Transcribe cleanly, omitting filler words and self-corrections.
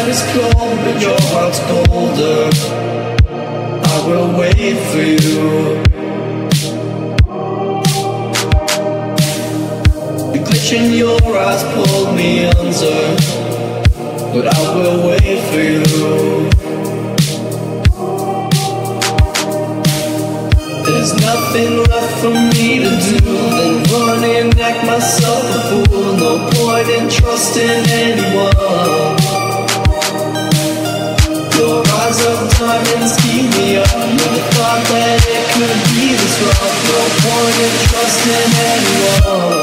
night is cold, but your heart's colder. I will wait for you. The glitch in your eyes pulled me under, but I will wait for you. There's nothing left for me to do than run and act myself a fool. No point in trusting anyone. Your eyes of diamonds keep me up. Never thought that it could be this rough. No point in trusting anyone.